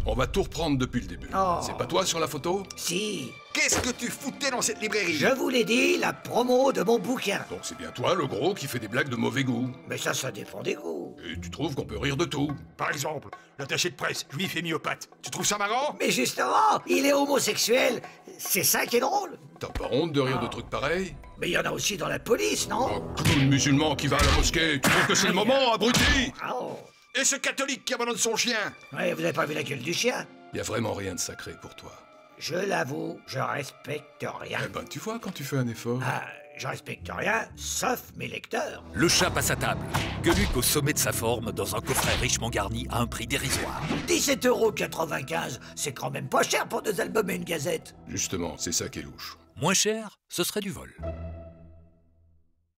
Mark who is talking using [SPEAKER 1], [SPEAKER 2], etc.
[SPEAKER 1] On va tout reprendre depuis le début.
[SPEAKER 2] Oh.
[SPEAKER 1] C'est pas toi sur la photo?
[SPEAKER 2] Si.
[SPEAKER 3] Qu'est-ce que tu foutais dans cette librairie?
[SPEAKER 2] Je vous l'ai dit, la promo de mon bouquin.
[SPEAKER 1] Donc c'est bien toi, le gros, qui fait des blagues de mauvais goût.
[SPEAKER 2] Mais ça dépend des goûts.
[SPEAKER 1] Et tu trouves qu'on peut rire de tout?
[SPEAKER 3] Par exemple, l'attaché de presse, juif et myopathe. Tu trouves ça marrant?
[SPEAKER 2] Mais justement, il est homosexuel. C'est ça qui est drôle.
[SPEAKER 1] T'as pas honte de rire de trucs pareils?
[SPEAKER 2] Mais il y en a aussi dans la police, non?
[SPEAKER 1] Un clown musulman qui va à la mosquée, tu trouves que c'est le moment, abruti?
[SPEAKER 2] Oh.
[SPEAKER 3] Et ce catholique qui abandonne son chien?
[SPEAKER 2] Ouais, vous avez pas vu la gueule du chien?
[SPEAKER 1] Y a vraiment rien de sacré pour toi.
[SPEAKER 2] Je l'avoue, je respecte rien.
[SPEAKER 1] Eh ben, tu vois quand tu fais un effort.
[SPEAKER 2] Ah, je respecte rien, sauf mes lecteurs.
[SPEAKER 4] Le chat passe à table. Gueuluc au sommet de sa forme, dans un coffret richement garni à un prix dérisoire.
[SPEAKER 2] 17,95 €, c'est quand même pas cher pour 2 albums et une gazette.
[SPEAKER 1] Justement, c'est ça qui est louche.
[SPEAKER 4] Moins cher, ce serait du vol.